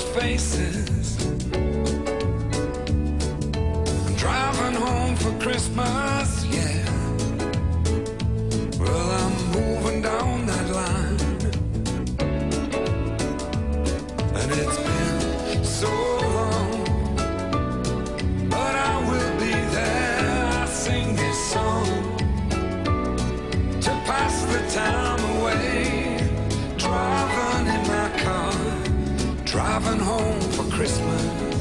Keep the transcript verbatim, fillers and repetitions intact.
faces. I'm driving home for Christmas, yeah. Well, I'm moving down that line, and it's been so long, but I will be there. I sing this song to pass the time away, driving in my car, driving home for Christmas.